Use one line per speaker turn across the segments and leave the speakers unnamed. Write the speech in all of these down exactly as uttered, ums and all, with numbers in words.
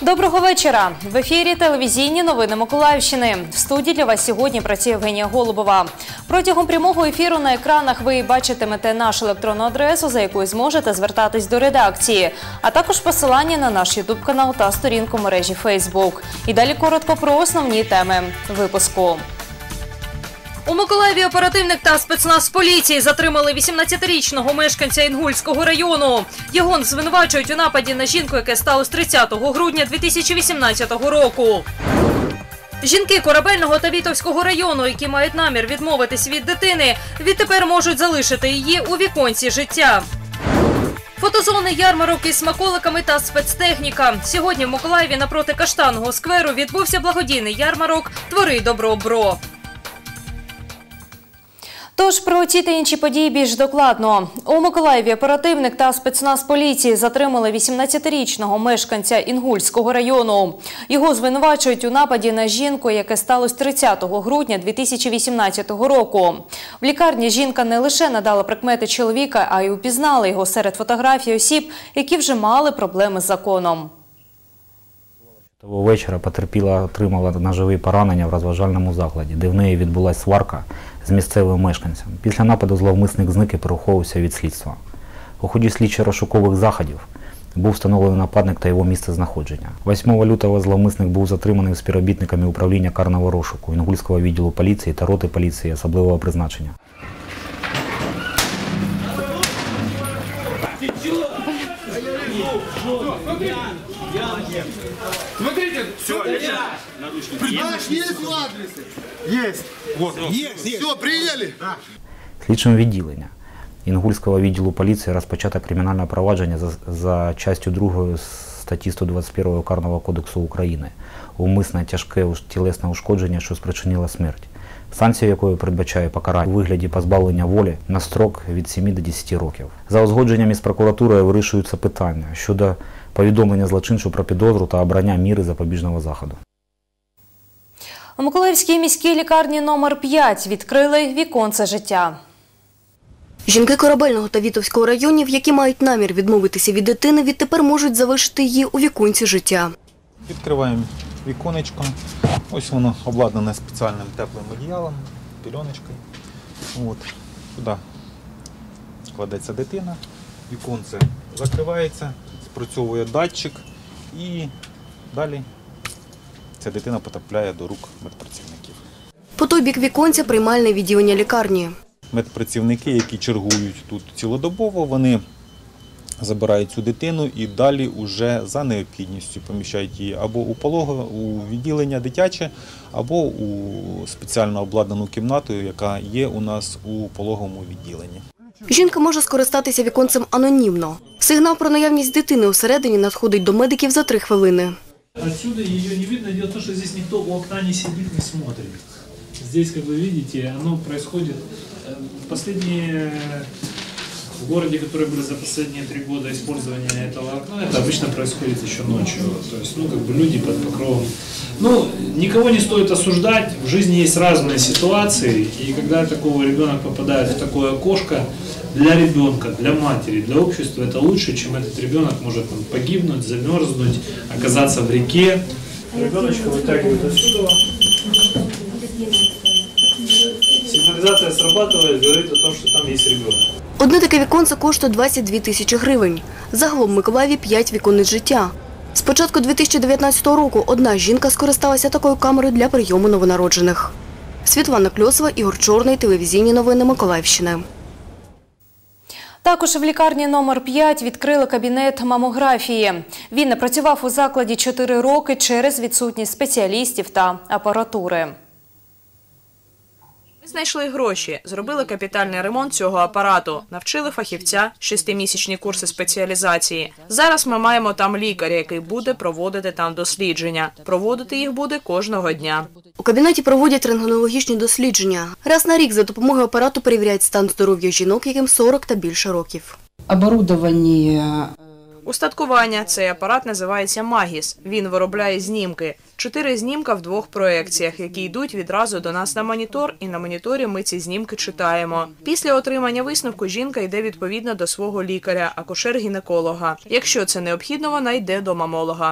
Доброго вечора. В ефірі телевізійні новини Миколаївщини. В студії для вас сьогодні працює Євгенія Голубова. Протягом прямого ефіру на екранах ви бачитимете нашу електронну адресу, за якою зможете звертатись до редакції, а також посилання на наш ютуб-канал та сторінку мережі Фейсбук. І далі коротко про основні теми випуску. У Миколаєві оперативник та спецназ поліції затримали вісімнадцятирічного мешканця Інгульського району. Його звинувачують у нападі на жінку, яке сталося тридцятого грудня дві тисячі вісімнадцятого року. Жінки Корабельного та Вітовського району, які мають намір відмовитись від дитини, відтепер можуть залишити її у віконці життя. Фотозони, ярмарок із смаколиками та спецтехніка. Сьогодні в Миколаєві напроти Каштанного скверу відбувся благодійний ярмарок «Твори добро, бро». Тож про ці та інші події більш докладно. У Миколаєві оперативник та спецназ поліції затримали вісімнадцятирічного мешканця Інгульського району. Його звинувачують у нападі на жінку, яке сталося тридцятого грудня дві тисячі вісімнадцятого року. В лікарні жінка не лише надала прикмети чоловіка, а й упізнала його серед фотографій осіб, які вже мали проблеми з законом.
Того вечора потерпіла отримала ножові поранення в розважальному закладі, де в неї відбулася сварка з місцевим мешканцем. Після нападу зловмисник зник і переховувався від слідства. У ході слідчо-розшукових заходів був встановлений нападник та його місце знаходження. восьмого лютого зловмисник був затриманий співробітниками управління карного розшуку, Інгульського відділу поліції та роти поліції особливого призначення.
Смотрите, все, Придашь, есть в адресе? Есть. Вот, есть, есть. Все, приняли? Да.
Слідчим відділення Інгульського відділу поліції розпочато кримінальне провадження за, за частю другої статті сто двадцять один Карного кодексу України «Умисне тяжке тілесне ушкодження, що спричинило смерть», санкція якої передбачає покарання у вигляді позбавлення волі на строк від семи до десяти років. За узгодженням із прокуратурою вирішуються питання щодо повідомлення злочинцю про підозру та обрання міри запобіжного заходу.
У Миколаївській міській лікарні номер п'ять відкрили віконце життя.
Жінки Корабельного та Вітовського районів, які мають намір відмовитися від дитини, відтепер можуть залишити її у віконці життя.
Відкриваємо віконечко. Ось воно обладнане спеціальним теплим одіялом, пільоночкою. От. Сюди кладеться дитина, віконце закривається, спрацьовує датчик і далі ця дитина потрапляє до рук медпрацівників.
По той бік віконця приймальне відділення лікарні.
Медпрацівники, які чергують тут цілодобово, вони забирають цю дитину і далі вже за необхідністю поміщають її або у пологове, у відділення дитяче, або у спеціально обладнану кімнату, яка є у нас у пологовому відділенні.
Жінка може скористатися віконцем анонімно. Сигнал про наявність дитини усередині надходить до медиків за три хвилини.
Отсюда ее не видно. Дело в том, что здесь никто у окна не сидит, не смотрит. Здесь, как вы видите, оно происходит в последние в городе, которые были за последние три года использования этого окна, это обычно происходит еще ночью. То есть, ну, как бы люди под покровом. Ну, никого не стоит осуждать. В жизни есть разные ситуации, и когда такого ребенок попадает в такое окошко, для ребенка, для матери, для общества это лучше, чем этот ребенок может там, погибнуть, замерзнуть, оказаться в реке. Ребеночка вытягивают отсюда. Сигнализация срабатывает, говорит о том, что там есть ребенок.
Одне таке віконце коштує двадцять дві тисячі гривень. Загалом в Миколаєві п'ять віконець життя. З початку дві тисячі дев'ятнадцятого року одна жінка скористалася такою камерою для прийому новонароджених. Світлана Кльосова, Ігор Чорний, телевізійні новини Миколаївщини.
Також в лікарні номер п'ять відкрили кабінет мамографії. Він не працював у закладі чотири роки через відсутність спеціалістів та апаратури.
Ми знайшли гроші, зробили капітальний ремонт цього апарату, навчили фахівця, шестимісячні курси спеціалізації. Зараз ми маємо там лікаря, який буде проводити там дослідження. Проводити їх буде кожного дня.
У кабінеті проводять рентгенологічні дослідження. Раз на рік за допомогою апарату перевіряють стан здоров'я жінок, яким сорок та більше років.
Оборудовання.
Устаткування. Цей апарат називається «Магіс». Він виробляє знімки. Чотири знімка в двох проекціях, які йдуть відразу до нас на монітор, і на моніторі ми ці знімки читаємо. Після отримання висновку жінка йде відповідно до свого лікаря, акушер-гінеколога. Якщо це необхідно, вона йде до мамолога.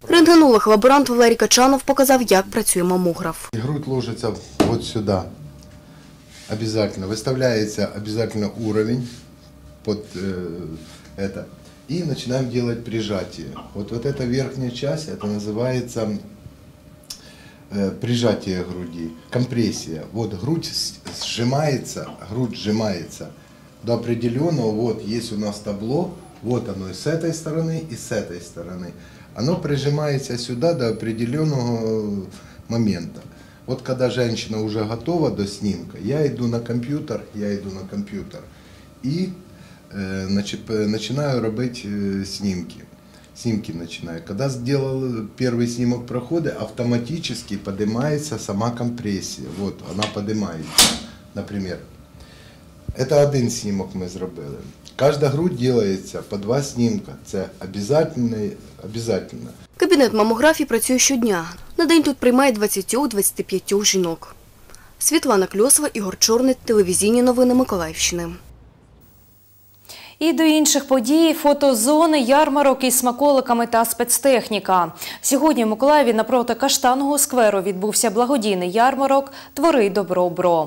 Рентгенолог-лаборант Валерій Качанов показав, як працює мамограф.
Грудь ложится вот сюда. Обязательно. Выставляется обязательно уровень под э, это. И начинаем делать прижатие. Вот, вот эта верхняя часть, это называется э, прижатие груди, компрессия. Вот грудь сжимается, грудь сжимается до определенного, вот есть у нас табло, вот оно и с этой стороны, и с этой стороны. Оно прижимается сюда до определенного момента. Вот когда женщина уже готова до снимка, я иду на компьютер, я иду на компьютер и э, значит, начинаю робить э, снимки. Снимки начинаю. Когда сделал первый снимок прохода, автоматически поднимается сама компрессия. Вот она поднимается, например. Это один снимок ми зробили. Кожна грудь робиться по два знімка. Це обов'язково. обов'язково.
Кабінет мамографії працює щодня. На день тут приймає двадцять-двадцять п'ять жінок. Світлана Кльосова, Ігор Чорний, телевізійні новини Миколаївщини.
І до інших подій – фотозони, ярмарок із смаколиками та спецтехніка. Сьогодні в Миколаєві напроти Каштанного скверу відбувся благодійний ярмарок «Твори добро, бро».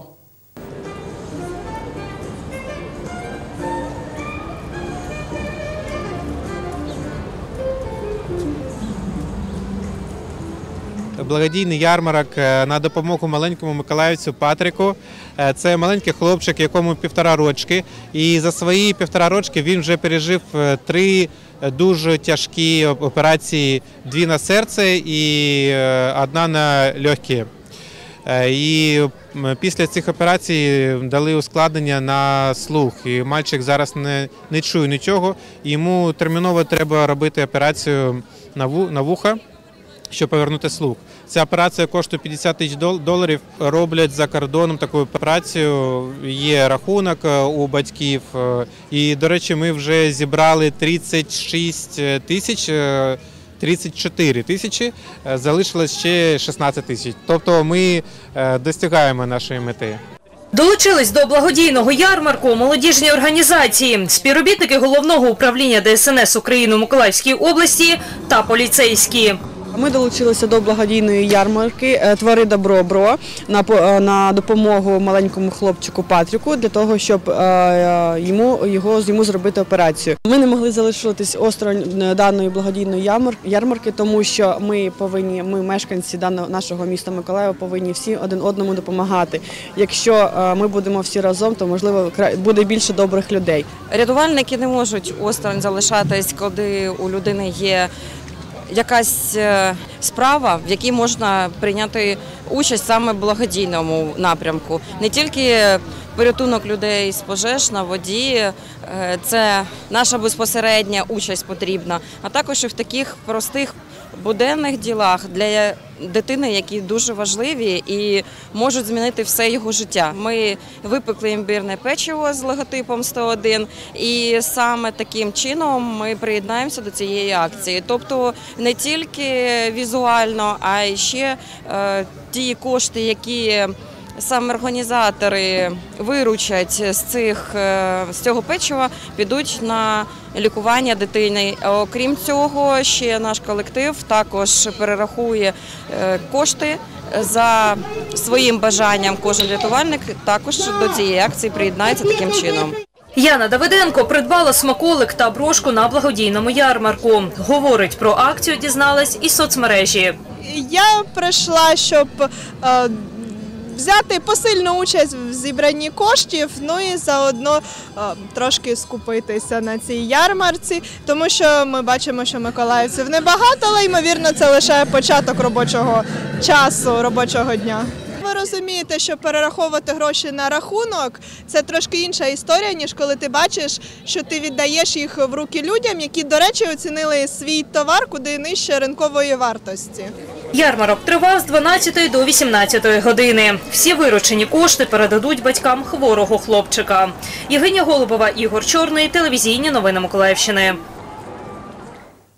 Благодійний ярмарок на допомогу маленькому миколаївцю Патрику. Це маленький хлопчик, якому півтора рочки. І за свої півтора рочки він вже пережив три дуже тяжкі операції. Дві на серце і одна на легкі. І після цих операцій дали ускладнення на слух. І мальчик зараз не, не чує нічого. Йому терміново треба робити операцію на, ву, на вуха, щоб повернути слух. Ця операція коштує п'ятдесят тисяч доларів. Роблять за кордоном таку операцію, є рахунок у батьків. І, до речі, ми вже зібрали тридцять шість тисяч, тридцять чотири тисячі, залишилось ще шістнадцять тисяч. Тобто ми досягаємо нашої мети.
Долучились до благодійного ярмарку молодіжні організації, співробітники Головного управління Де Ес Ен Ес України у Миколаївській області та поліцейські.
Ми долучилися до благодійної ярмарки «Твори добро, бро» на допомогу маленькому хлопчику Патріку для того, щоб йому, його, йому зробити операцію. Ми не могли залишитись осторонь даної благодійної ярмарки, тому що ми повинні, ми мешканці даного нашого міста Миколаєва повинні всі один одному допомагати. Якщо ми будемо всі разом, то можливо буде більше добрих людей.
Рятувальники не можуть осторонь залишатись, коли у людини є якась справа, в якій можна прийняти участь саме в благодійному напрямку. Не тільки порятунок людей з пожеж на воді, це наша безпосередня участь потрібна, а також і в таких простих буденних ділах для дитини, які дуже важливі і можуть змінити все його життя. Ми випекли імбирне печиво з логотипом сто один, і саме таким чином ми приєднаємося до цієї акції. Тобто не тільки візуально, а й ще е, ті кошти, які саме організатори виручать з, цих, з цього печива, підуть на лікування дитини. Окрім цього, ще наш колектив також перерахує кошти за своїм бажанням. Кожен рятувальник також до цієї акції приєднається таким чином.
Яна Давиденко придбала смаколик та брошку на благодійному ярмарку. Говорить, про акцію дізналась із соцмережі.
Я прийшла, щоб е, взяти посильну участь в зібранні коштів, ну і заодно е, трошки скупитися на цій ярмарці, тому що ми бачимо, що миколаївців небагато, але, ймовірно, це лише початок робочого часу, робочого дня. Ви розумієте, що перераховувати гроші на рахунок – це трошки інша історія, ніж коли ти бачиш, що ти віддаєш їх в руки людям, які, до речі, оцінили свій товар куди нижче ринкової вартості.
Ярмарок тривав з дванадцятої до вісімнадцятої години. Всі виручені кошти передадуть батькам хворого хлопчика. Євгенія Голубова, Ігор Чорний, телевізійні новини Миколаївщини.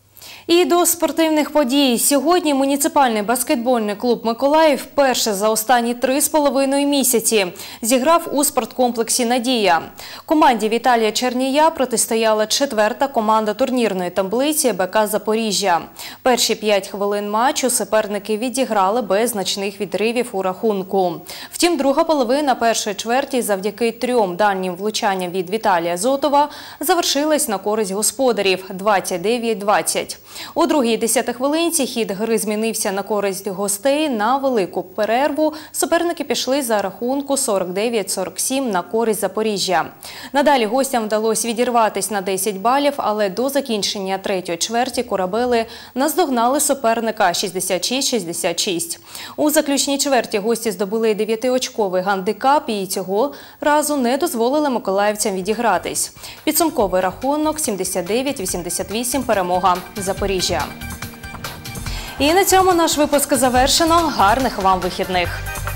І до спортивних подій. Сьогодні муніципальний баскетбольний клуб «Миколаїв» вперше за останні три з половиною місяці зіграв у спорткомплексі «Надія». Команді Віталія Чернія протистояла четверта команда турнірної таблиці БК «Запоріжжя». Перші п'ять хвилин матчу суперники відіграли без значних відривів у рахунку. Втім, друга половина першої чверті завдяки трьом дальнім влучанням від Віталія Зотова завершилась на користь господарів – двадцять дев'ять двадцять. У другій десятихвилинці хід гри змінився на користь гостей. На велику перерву суперники пішли за рахунку сорок дев'ять сорок сім на користь Запоріжжя. Надалі гостям вдалося відірватися на десять балів, але до закінчення третьої чверті корабели наздогнали суперника шістдесят шість шістдесят шість. У заключній чверті гості здобули дев'ятиочковий гандикап і цього разу не дозволили миколаївцям відігратись. Підсумковий рахунок сімдесят дев'ять вісімдесят вісім перемога Запоріжжя. І на цьому наш випуск завершено. Гарних вам вихідних!